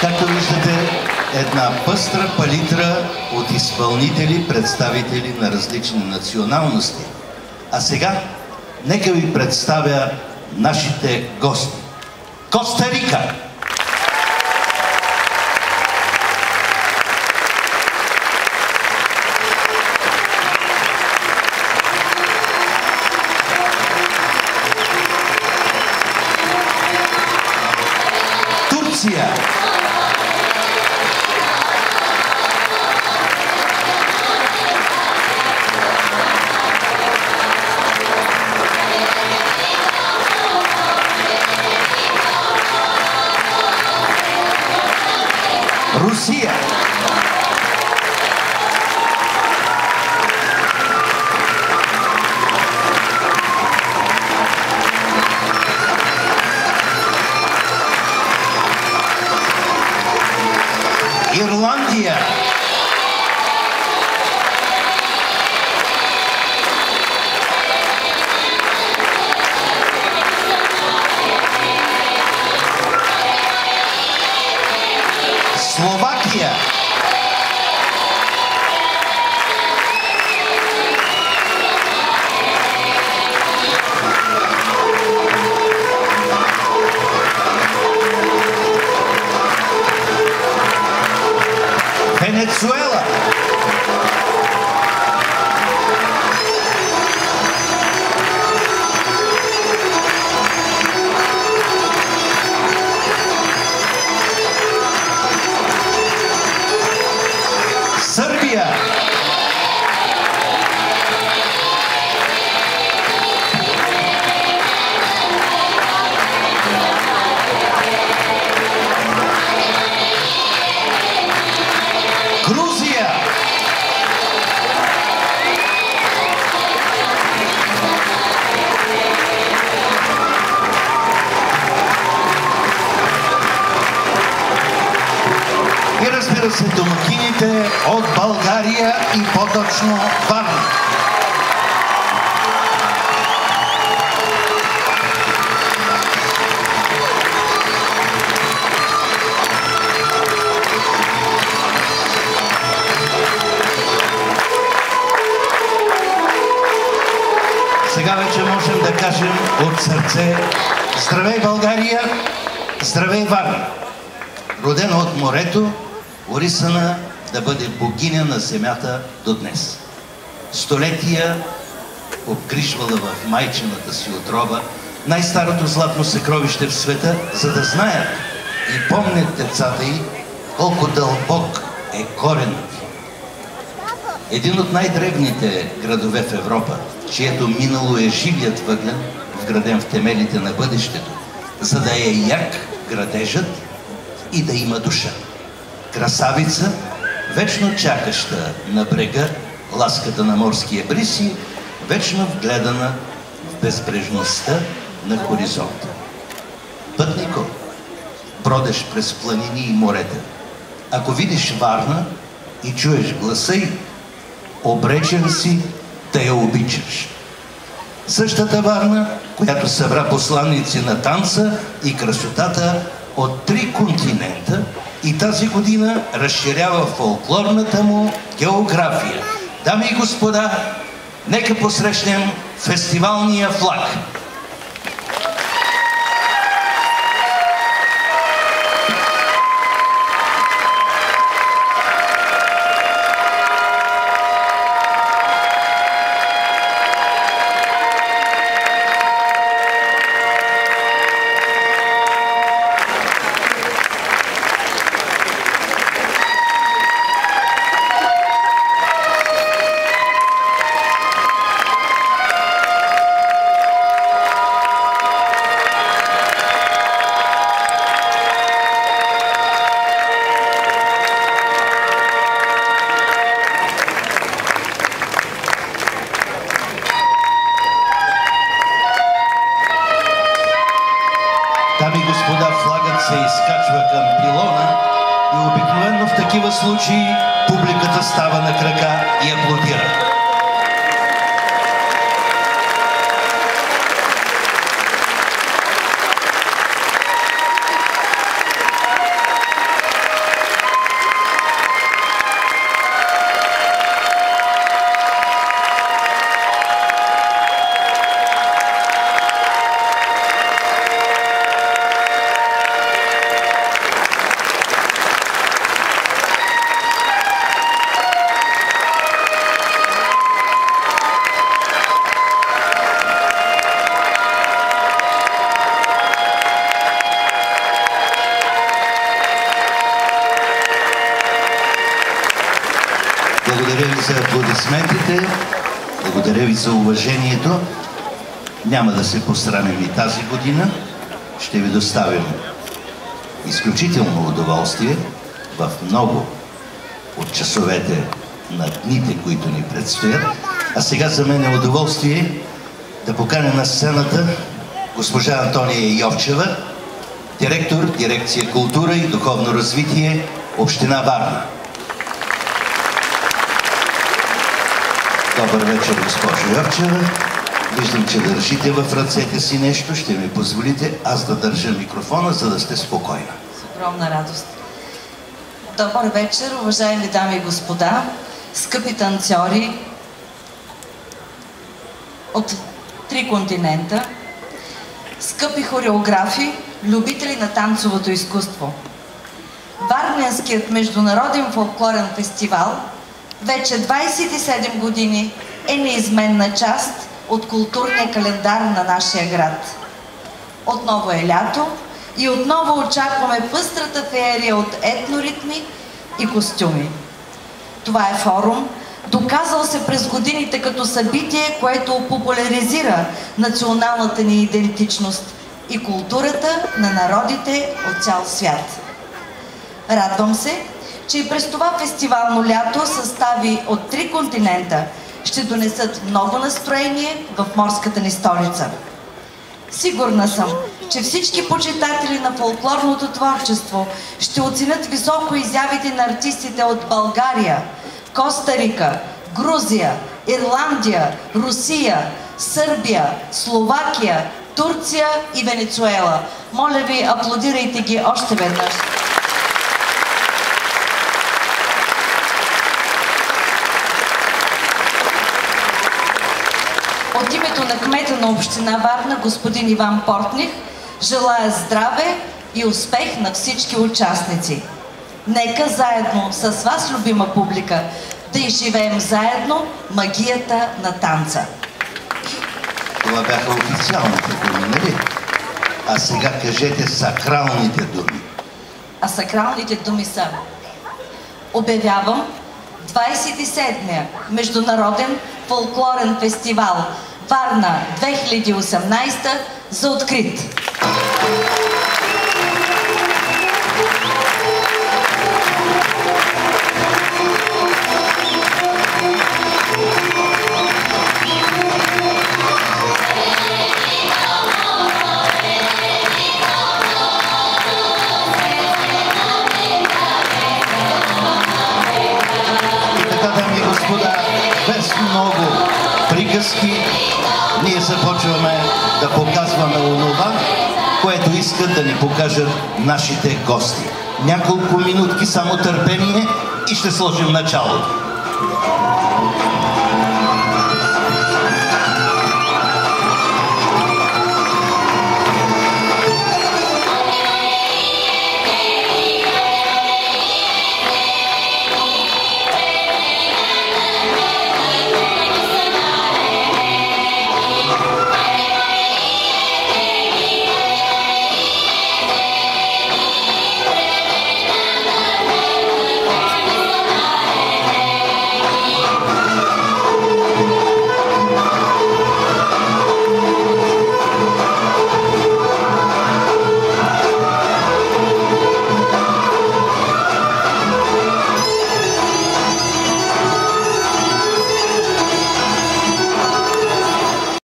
Както виждате, една пъстра палитра от изпълнители, представители на различни националности. А сега, нека ви представя нашите гости. Коста Рика! Турция! Русия! Ирландия! Словакия! Венецуела! Сърбия! Грузия! И разбира се, домакините от България и по-точно Варна. Сега вече можем да кажем от сърце: здравей, България! Здравей, Варна! Родена от морето, орисана да бъде богиня на земята до днес. Столетия обгрижвала в майчината си отроба най-старото златно съкровище в света, за да знаят и помнят децата й колко дълбок е коренът. Един от най-древните градове в Европа, чието минало е живият въглен, вграден в темелите на бъдещето, за да е як градежът и да има душа. Красавица, вечно чакаща на брега ласката на морския бриз и вечно вгледана в безбрежността на хоризонта. Пътнико, бродеш през планини и морета. Ако видиш Варна и чуеш гласа й, обречен си да я обичаш. Същата Варна, която събра посланници на танца и красотата от 3 континента и тази година разширява фолклорната му география. Дами и господа, нека посрещнем фестивалния флаг. Дами и господа, флагът се изкачва към пилона и обикновено в такива случаи публиката става на крака и аплодира. Благодаря ви за аплодисментите, благодаря ви за уважението. Няма да се посрамим и тази година. Ще ви доставим изключително удоволствие в много от часовете на дните, които ни предстоят. А сега за мен е удоволствие да поканя на сцената госпожа Антония Йовчева, директор дирекция култура и духовно развитие, община Варна. Добър вечер, госпожо Йовчева. Виждам, че държите в ръцете си нещо. Ще ми позволите аз да държа микрофона, за да сте спокойна. С огромна радост. Добър вечер, уважаеми дами и господа, скъпи танцори от 3 континента, скъпи хореографи, любители на танцовото изкуство. Варненският международен фолклорен фестивал вече 27 години е неизменна част от културния календар на нашия град. Отново е лято и отново очакваме пъстрата феерия от етноритми и костюми. Това е форум, доказал се през годините като събитие, което популяризира националната ни идентичност и културата на народите от цял свят. Радвам се, че и през това фестивално лято състави от 3 континента ще донесат много настроение в морската ни столица. Сигурна съм, че всички почитатели на фолклорното творчество ще оценят високо изявите на артистите от България, Коста Рика, Грузия, Ирландия, Русия, Сърбия, Словакия, Турция и Венецуела. Моля ви, аплодирайте ги още веднъж. От името на кмета на община Варна, господин Иван Портних, желая здраве и успех на всички участници. Нека заедно с вас, любима публика, да изживеем заедно магията на танца. Това бяха официалните думи, нали? А сега кажете сакралните думи. А сакралните думи са: обявявам 27-я Международен фолклорен фестивал Варна 2018 за открит. Без много приказки, ние започваме да показваме онова, което искат да ни покажат нашите гости. Няколко минутки само търпение и ще сложим началото.